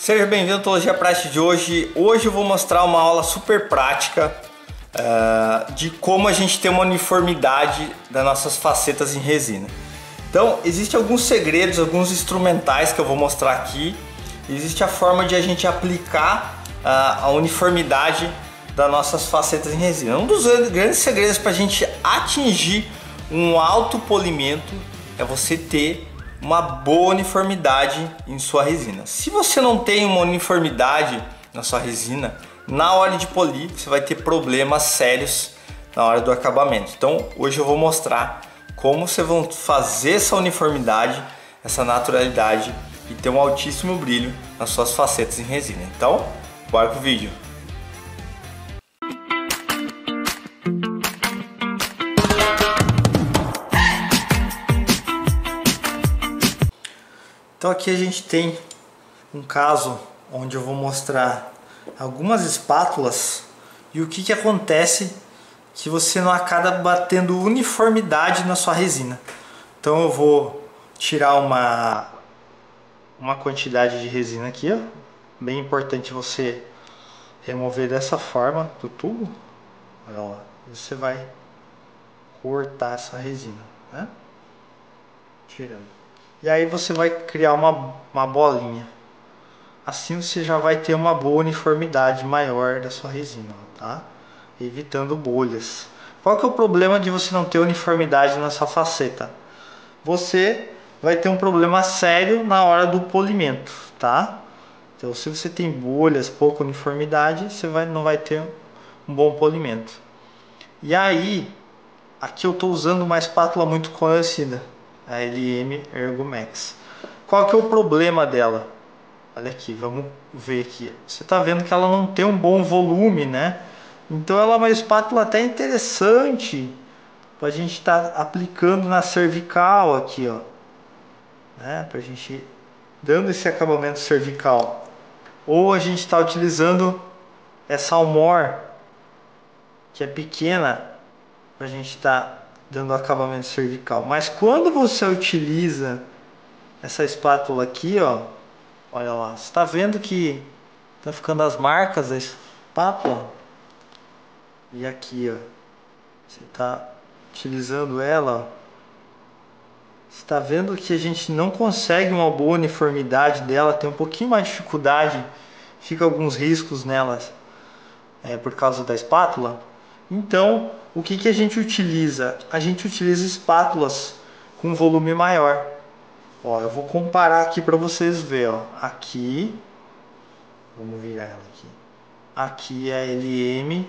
Seja bem-vindo à Ontologia Prática de hoje. Hoje eu vou mostrar uma aula super prática de como a gente tem uma uniformidade das nossas facetas em resina. Então, existem alguns segredos, alguns instrumentais que eu vou mostrar aqui. Existe a forma de a gente aplicar a uniformidade das nossas facetas em resina. Um dos grandes segredos para a gente atingir um alto polimento é você ter uma boa uniformidade em sua resina. Se você não tem uma uniformidade na sua resina, na hora de polir você vai ter problemas sérios na hora do acabamento. Então hoje eu vou mostrar como vocês vão fazer essa uniformidade, essa naturalidade e ter um altíssimo brilho nas suas facetas em resina. Então, bora pro vídeo. Então aqui a gente tem um caso onde eu vou mostrar algumas espátulas e o que acontece que você não acaba batendo uniformidade na sua resina. Então eu vou tirar uma quantidade de resina aqui, ó. Bem importante você remover dessa forma do tubo. Olha lá, você vai cortar essa resina, né? Tirando. E aí você vai criar uma bolinha. Assim você já vai ter uma boa uniformidade maior da sua resina, tá? Evitando bolhas. Qual que é o problema de você não ter uniformidade na sua faceta? Você vai ter um problema sério na hora do polimento, tá? Então se você tem bolhas, pouca uniformidade, você não vai ter um bom polimento. E aí, aqui eu estou usando uma espátula muito conhecida, a LM Ergomex. Qual que é o problema dela? Olha aqui, vamos ver aqui. Você está vendo que ela não tem um bom volume, né? Então ela é uma espátula até interessante para a gente estar aplicando na cervical aqui, ó, né? Para a gente dando esse acabamento cervical. Ou a gente está utilizando essa Almor, que é pequena, para a gente estar dando acabamento cervical. Mas quando você utiliza essa espátula aqui, ó, olha lá, você está vendo que tá ficando as marcas da espátula? E aqui, ó, você está utilizando ela, ó. Você está vendo que a gente não consegue uma boa uniformidade dela, tem um pouquinho mais de dificuldade, fica alguns riscos nelas por causa da espátula. Então, o que a gente utiliza? A gente utiliza espátulas com volume maior. Ó, eu vou comparar aqui para vocês verem. Ó. Aqui, vamos virar ela aqui. Aqui é a LM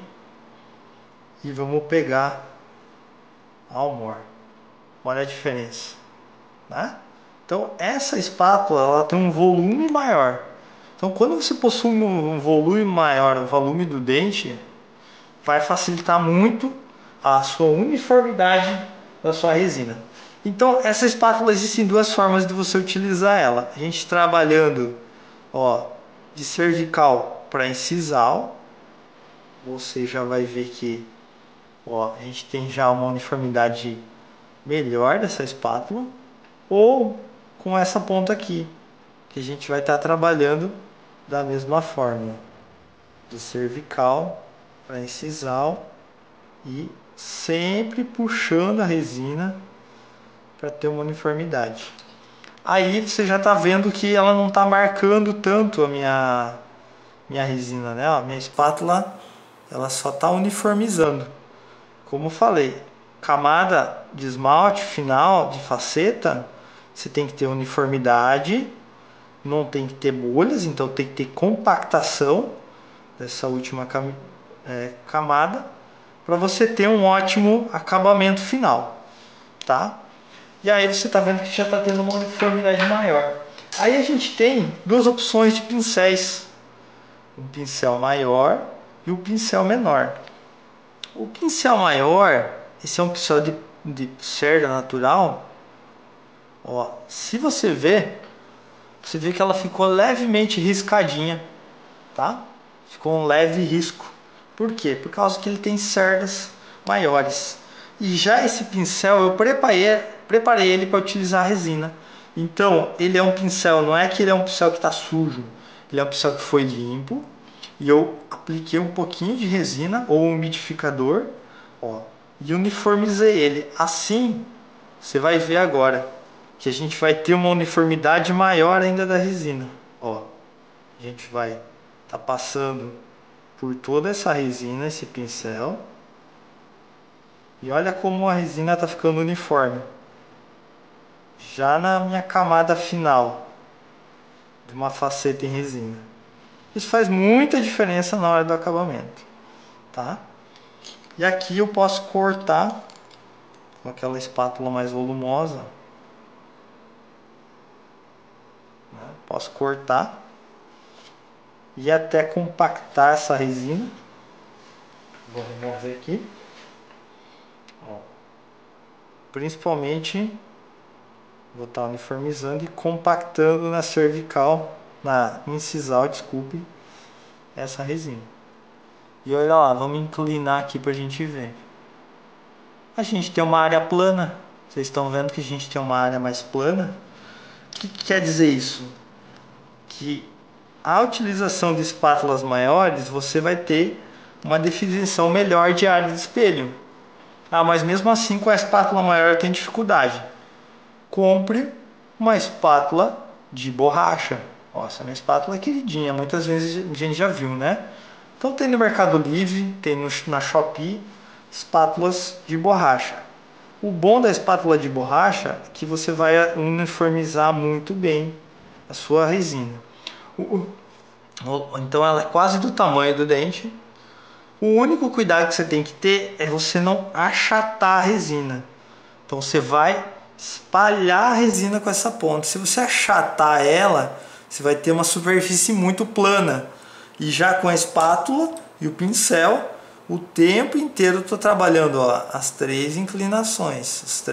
e vamos pegar a Almor. Olha a diferença, né? Então, essa espátula ela tem um volume maior. Então, quando você possui um volume maior, o volume do dente, vai facilitar muito a sua uniformidade da sua resina. Então essa espátula existem duas formas de você utilizar ela. A gente trabalhando, ó, de cervical para incisal, você já vai ver que, ó, a gente tem já uma uniformidade melhor dessa espátula, ou com essa ponta aqui, que a gente vai estar trabalhando da mesma forma, de cervical para incisal e sempre puxando a resina para ter uma uniformidade. Aí você já está vendo que ela não está marcando tanto a minha resina, né? A minha espátula ela só está uniformizando. Como eu falei, camada de esmalte final de faceta, você tem que ter uniformidade, não tem que ter bolhas, então tem que ter compactação dessa última camada para você ter um ótimo acabamento final, tá? E aí você está vendo que já está tendo uma uniformidade maior. Aí a gente tem duas opções de pincéis, um pincel maior e um pincel menor. O pincel maior, esse é um pincel de cerda natural. Ó, se você vê que ela ficou levemente riscadinha, tá? Ficou um leve risco. Por quê? Por causa que ele tem cerdas maiores. E já esse pincel eu preparei ele para utilizar a resina. Então, ele é um pincel, não é que ele é um pincel que está sujo. Ele é um pincel que foi limpo. E eu apliquei um pouquinho de resina ou umidificador, ó, e uniformizei ele. Assim, você vai ver agora que a gente vai ter uma uniformidade maior ainda da resina. Ó, a gente vai estar passando por toda essa resina, esse pincel. E olha como a resina está ficando uniforme. Já na minha camada final de uma faceta em resina. Isso faz muita diferença na hora do acabamento, tá? E aqui eu posso cortar com aquela espátula mais volumosa, né? Posso cortar e até compactar essa resina. Vou remover aqui. Ó. Principalmente vou estar uniformizando e compactando na cervical, na incisal, desculpe, essa resina. E olha lá, vamos inclinar aqui para a gente ver. A gente tem uma área plana. Vocês estão vendo que a gente tem uma área mais plana? O que quer dizer isso? Que a utilização de espátulas maiores, você vai ter uma definição melhor de área de espelho. Ah, mas mesmo assim com a espátula maior tem dificuldade. Compre uma espátula de borracha. Nossa, minha espátula é queridinha, muitas vezes a gente já viu, né? Então tem no Mercado Livre, tem na Shopee, espátulas de borracha. O bom da espátula de borracha é que você vai uniformizar muito bem a sua resina. Então ela é quase do tamanho do dente. O único cuidado que você tem que ter é você não achatar a resina. Então você vai espalhar a resina com essa ponta. Se você achatar ela, você vai ter uma superfície muito plana. E já com a espátula e o pincel, o tempo inteiro eu estou trabalhando, ó, as três inclinações.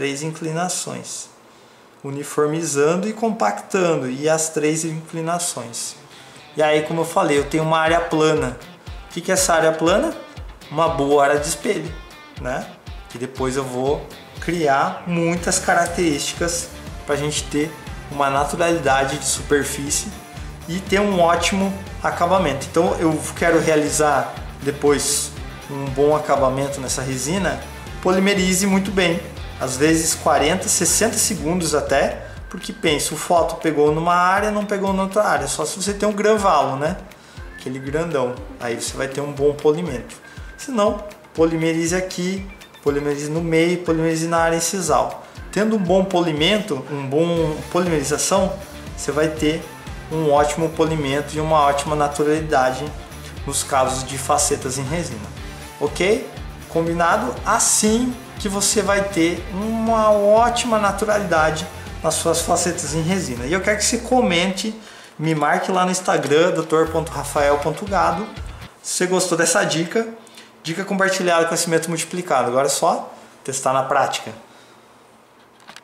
Uniformizando e compactando. E as três inclinações. E aí, como eu falei, eu tenho uma área plana. O que é essa área plana? Uma boa área de espelho, né? Que depois eu vou criar muitas características para a gente ter uma naturalidade de superfície e ter um ótimo acabamento. Então eu quero realizar depois um bom acabamento nessa resina, polimerize muito bem, às vezes 40, 60 segundos até, porque pensa, o foto pegou numa área, não pegou na outra área, só se você tem um granvalo, né? Aquele grandão, aí você vai ter um bom polimento. Se não, polimerize aqui, polimerize no meio, polimerize na área incisal. Tendo um bom polimento, polimerização, você vai ter um ótimo polimento e uma ótima naturalidade nos casos de facetas em resina. Ok? Combinado? Assim que você vai ter uma ótima naturalidade nas suas facetas em resina. E eu quero que você comente, me marque lá no Instagram, dr.rafael.gado, se você gostou dessa dica. Dica compartilhada, conhecimento multiplicado. Agora é só testar na prática.